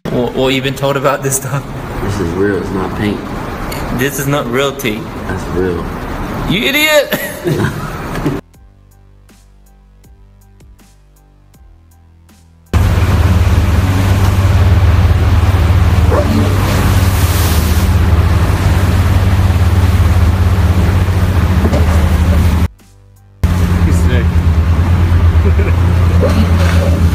What you been told about this stuff? This is real, it's not paint. This is not real tea. That's real. You idiot! He's sick.